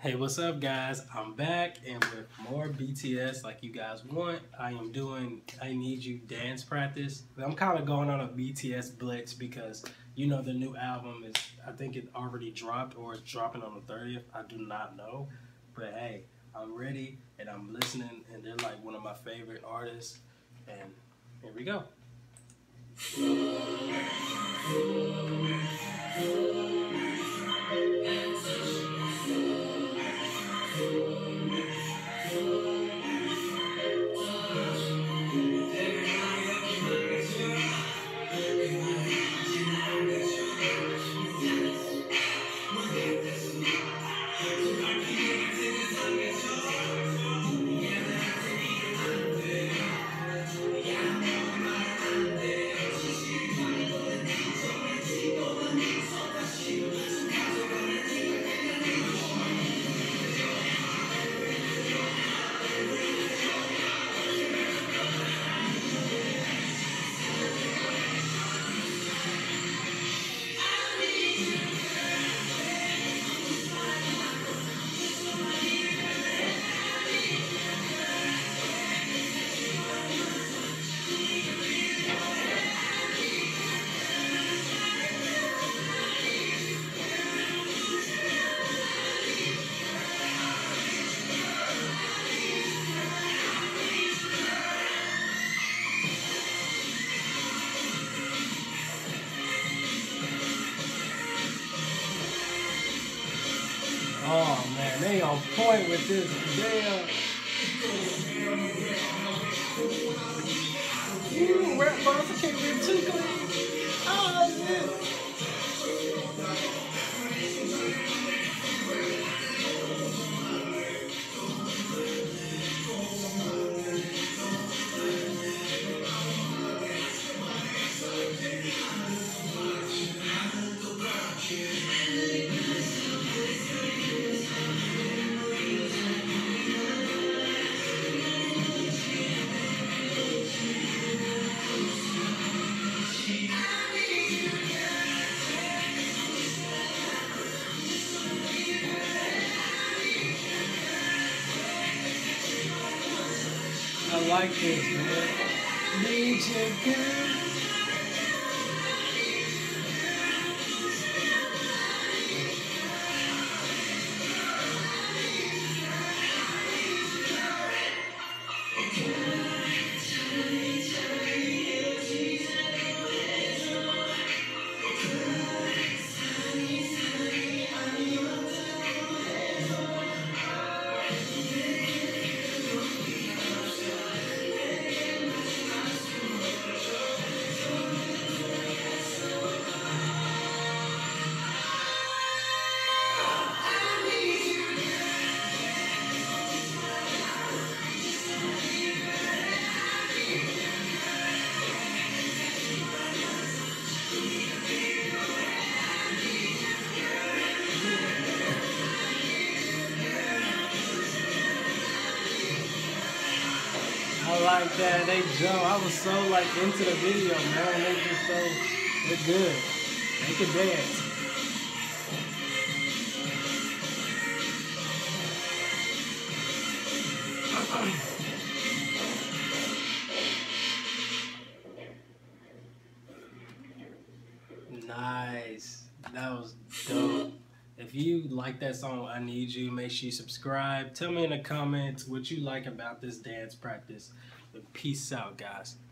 Hey, what's up, guys? I'm back and with more BTS like you guys want. I am doing I Need You dance practice. I'm kind of going on a BTS blitz because you know the new album is, I think it already dropped or it's dropping on the 30th. I do not know. But hey, I'm ready and I'm listening and they're like one of my favorite artists. And here we go. Oh man, they on point with this. Damn. Ooh, rap bars, I can't get too clean. Oh, shit. I like this, man. Need you good. I like that. They jump. I was so like into the video, man. They just they're good. They can dance. Nice. That was dope. If you like that song, I Need You, make sure you subscribe. Tell me in the comments what you like about this dance practice. Peace out, guys.